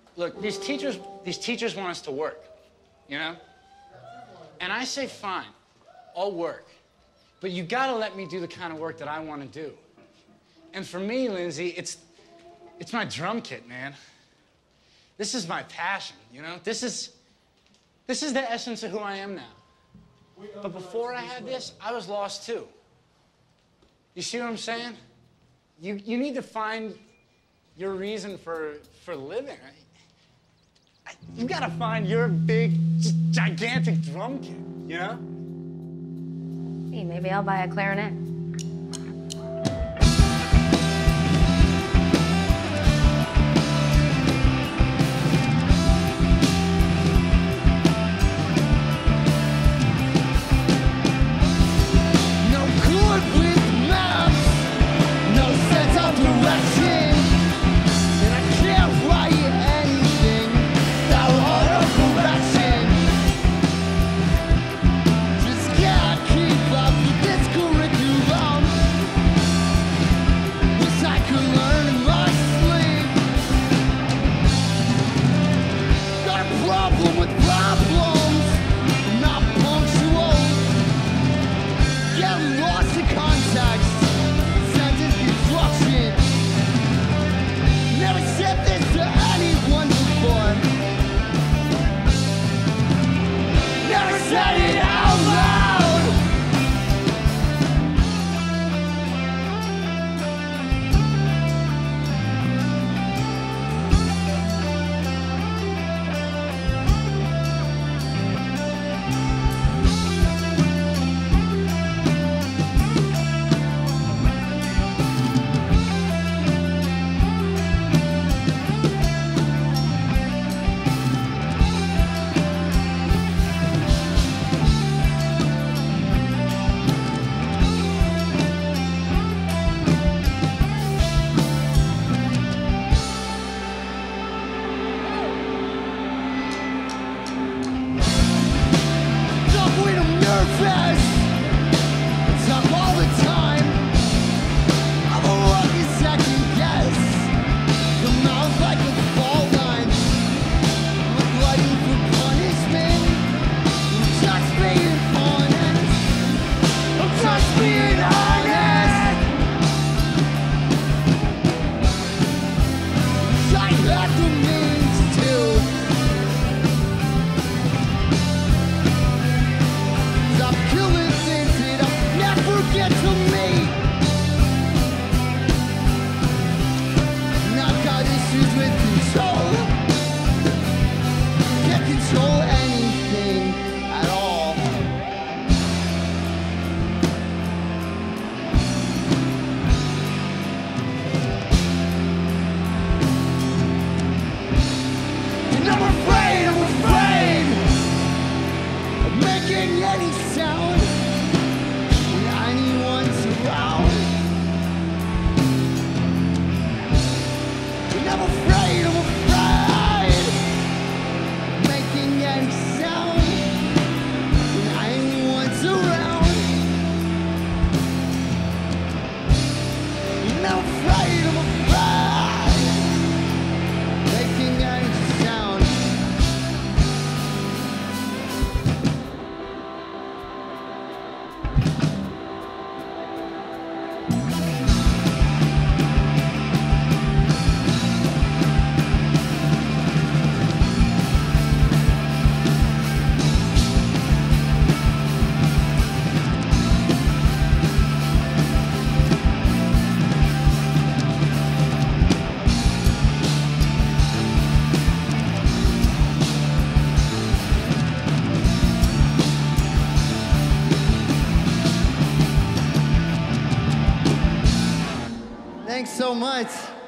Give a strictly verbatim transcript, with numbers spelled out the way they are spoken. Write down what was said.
Look, these teachers, these teachers want us to work, you know? And I say, fine, I'll work. But you gotta let me do the kind of work that I want to do. And for me, Lindsay, it's, it's my drum kit, man. This is my passion, you know? This is, this is the essence of who I am now. But before I had this, I was lost too. You see what I'm saying? You, you need to find your reason for, for living. I, I, you gotta find your big, just gigantic drum kit, you know? Hey, maybe I'll buy a clarinet. Thanks so much.